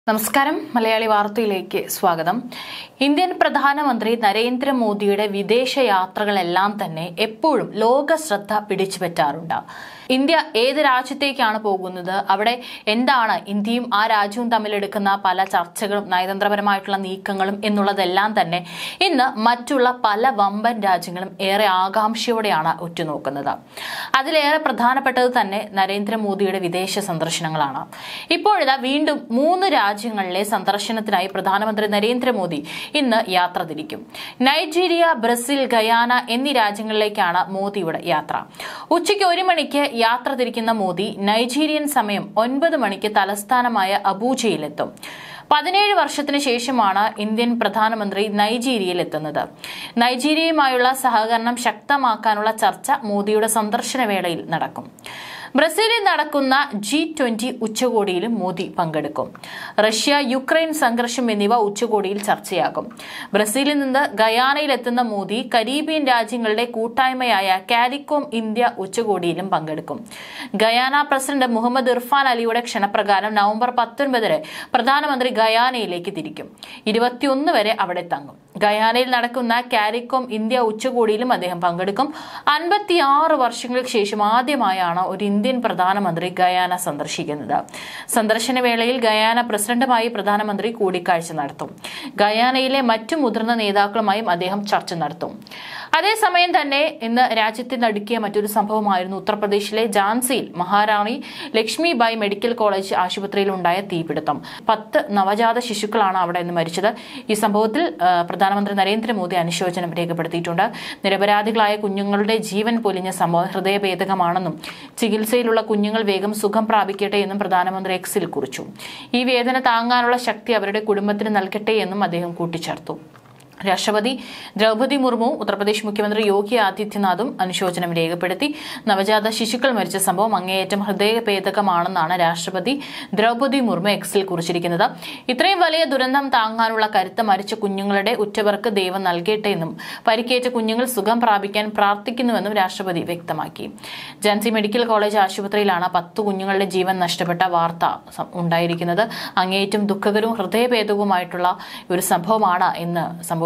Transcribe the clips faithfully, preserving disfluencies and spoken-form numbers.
നമസ്കാരം മലയാളി വാർത്തയിലേക്ക് സ്വാഗതം. ഇന്ത്യൻ പ്രധാനമന്ത്രി നരേന്ദ്രമോദിയുടെ വിദേശ യാത്രകളെല്ലാം തന്നെ എപ്പോഴും ലോക ശ്രദ്ധ പിടിച്ചുപറ്റാറുണ്ട്. ഇന്ത്യ ഏത് രാജ്യത്തേക്കാണ് പോകുന്നത്, അവിടെ എന്താണ് ഇന്ത്യയും ആ രാജ്യവും തമ്മിലെടുക്കുന്ന പല ചർച്ചകളും നയതന്ത്രപരമായിട്ടുള്ള നീക്കങ്ങളും എന്നുള്ളതെല്ലാം തന്നെ ഇന്ന് മറ്റുള്ള പല വമ്പൻ രാജ്യങ്ങളും ഏറെ ആകാംക്ഷയോടെയാണ് ഉറ്റുനോക്കുന്നത്. അതിലേറെ പ്രധാനപ്പെട്ടത് തന്നെ നരേന്ദ്രമോദിയുടെ വിദേശ സന്ദർശനങ്ങളാണ്. ഇപ്പോഴിതാ വീണ്ടും മൂന്ന് രാജ്യങ്ങളിലെ സന്ദർശനത്തിനായി പ്രധാനമന്ത്രി നരേന്ദ്രമോദി ഇന്ന് യാത്ര തിരിക്കും. നൈജീരിയ, ബ്രസീൽ, ഗയാന എന്നീ രാജ്യങ്ങളിലേക്കാണ് മോദിയുടെ യാത്ര. ഉച്ചയ്ക്ക് ഒരു മണിക്ക് യാത്ര തിരിക്കുന്ന മോദി നൈജീരിയൻ സമയം ഒൻപത് മണിക്ക് തലസ്ഥാനമായ അബൂജയിലെത്തും. പതിനേഴ് വർഷത്തിന് ശേഷമാണ് ഇന്ത്യൻ പ്രധാനമന്ത്രി നൈജീരിയയിൽ എത്തുന്നത്. നൈജീരിയയുമായുള്ള സഹകരണം ശക്തമാക്കാനുള്ള ചർച്ച മോദിയുടെ സന്ദർശന വേളയിൽ നടക്കും. ബ്രസീലിൽ നടക്കുന്ന ജി ട്വന്റി ഉച്ചകോടിയിലും മോദി പങ്കെടുക്കും. റഷ്യ യുക്രൈൻ സംഘർഷം എന്നിവ ഉച്ചകോടിയിൽ ചർച്ചയാകും. ബ്രസീലിൽ നിന്ന് ഗയാനയിലെത്തുന്ന മോദി കരീബിയൻ രാജ്യങ്ങളുടെ കൂട്ടായ്മയായ കാരിക്കോം ഇന്ത്യ ഉച്ചകോടിയിലും പങ്കെടുക്കും. ഗയാന പ്രസിഡന്റ് മുഹമ്മദ് ഇർഫാൻ അലിയുടെ ക്ഷണപ്രകാരം നവംബർ പത്തൊൻപതിന് പ്രധാനമന്ത്രി ഗയാനയിലേക്ക് തിരിക്കും. ഇരുപത്തിയൊന്ന് വരെ അവിടെ തങ്ങും. ഗയാനയിൽ നടക്കുന്ന കാരിക്കോം ഇന്ത്യ ഉച്ചകോടിയിലും അദ്ദേഹം പങ്കെടുക്കും. അൻപത്തിയാറ് വർഷങ്ങൾക്ക് ശേഷം ആദ്യമായാണ് ഒരു ഇന്ത്യൻ പ്രധാനമന്ത്രി ഗയാന സന്ദർശിക്കുന്നത്. സന്ദർശന വേളയിൽ ഗയാന പ്രസിഡന്റുമായി പ്രധാനമന്ത്രി കൂടിക്കാഴ്ച നടത്തും. ഗയാനയിലെ മറ്റു മുതിർന്ന നേതാക്കളുമായും അദ്ദേഹം ചർച്ച നടത്തും. അതേസമയം തന്നെ ഇന്ന് രാജ്യത്തെ നടുക്കിയ മറ്റൊരു സംഭവമായിരുന്നു ഉത്തർപ്രദേശിലെ ഝാൻസിയിൽ മഹാറാണി ലക്ഷ്മിബായി മെഡിക്കൽ കോളേജ് ആശുപത്രിയിൽ ഉണ്ടായ തീപിടുത്തം. പത്ത് നവജാത ശിശുക്കളാണ് അവിടെ നിന്ന് മരിച്ചത്. ഈ സംഭവത്തിൽ പ്രധാനമന്ത്രി നരേന്ദ്രമോദി അനുശോചനം രേഖപ്പെടുത്തിയിട്ടുണ്ട്. നിരപരാധികളായ കുഞ്ഞുങ്ങളുടെ ജീവൻ പൊലിഞ്ഞ സംഭവം ഹൃദയഭേദകമാണെന്നും ചികിത്സയിലുള്ള കുഞ്ഞുങ്ങൾ വേഗം സുഖം പ്രാപിക്കട്ടെ എന്നും പ്രധാനമന്ത്രി എക്സിൽ കുറിച്ചു. ഈ വേദന താങ്ങാനുള്ള ശക്തി അവരുടെ കുടുംബത്തിന് നൽകട്ടെ എന്നും അദ്ദേഹം കൂട്ടിച്ചേർത്തു. രാഷ്ട്രപതി ദ്രൗപദി മുർമുവും ഉത്തർപ്രദേശ് മുഖ്യമന്ത്രി യോഗി ആദിത്യനാഥും അനുശോചനം രേഖപ്പെടുത്തി. നവജാത ശിശുക്കൾ മരിച്ച സംഭവം അങ്ങേയറ്റം ഹൃദയഭേദകമാണെന്നാണ് രാഷ്ട്രപതി ദ്രൗപദി മുർമു എക്സിൽ കുറിച്ചിരിക്കുന്നത്. ഇത്രയും വലിയ ദുരന്തം താങ്ങാനുള്ള കരുത്ത് മരിച്ച കുഞ്ഞുങ്ങളുടെ ഉറ്റവർക്ക് ദൈവം നൽകട്ടെ എന്നും പരിക്കേറ്റ കുഞ്ഞുങ്ങൾ സുഖം പ്രാപിക്കാൻ പ്രാർത്ഥിക്കുന്നുവെന്നും രാഷ്ട്രപതി വ്യക്തമാക്കി. ഝാൻസി മെഡിക്കൽ കോളേജ് ആശുപത്രിയിലാണ് പത്ത് കുഞ്ഞുങ്ങളുടെ ജീവൻ നഷ്ടപ്പെട്ട വാർത്ത ഉണ്ടായിരിക്കുന്നത്. അങ്ങേയറ്റം ദുഃഖകരവും ഹൃദയഭേദകവുമായിട്ടുള്ള ഒരു സംഭവമാണ് ഇന്ന് സംഭവിച്ചത്.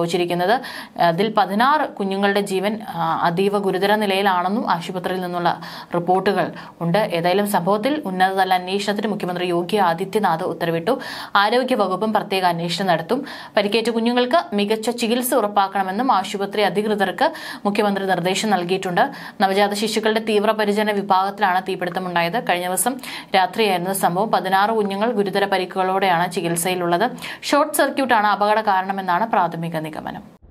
അതിൽ പതിനാറ് കുഞ്ഞുങ്ങളുടെ ജീവൻ അതീവ ഗുരുതര നിലയിലാണെന്നും ആശുപത്രിയിൽ നിന്നുള്ള റിപ്പോർട്ടുകൾ ഉണ്ട്. ഏതായാലും സംഭവത്തിൽ ഉന്നതതല അന്വേഷണത്തിന് മുഖ്യമന്ത്രി യോഗി ആദിത്യനാഥ് ഉത്തരവിട്ടു. ആരോഗ്യ വകുപ്പും പ്രത്യേക അന്വേഷണം നടത്തും. പരിക്കേറ്റ കുഞ്ഞുങ്ങൾക്ക് മികച്ച ചികിത്സ ഉറപ്പാക്കണമെന്നും ആശുപത്രി അധികൃതർക്ക് മുഖ്യമന്ത്രി നിർദ്ദേശം നൽകിയിട്ടുണ്ട്. നവജാത ശിശുക്കളുടെ തീവ്രപരിചരണ വിഭാഗത്തിലാണ് തീപിടുത്തമുണ്ടായത്. കഴിഞ്ഞ ദിവസം രാത്രിയായിരുന്നു സംഭവം. പതിനാറ് കുഞ്ഞുങ്ങൾ ഗുരുതര പരിക്കുകളോടെയാണ് ചികിത്സയിലുള്ളത്. ഷോർട്ട് സർക്യൂട്ടാണ് അപകട കാരണമെന്നാണ് പ്രാഥമിക നിഗമനം.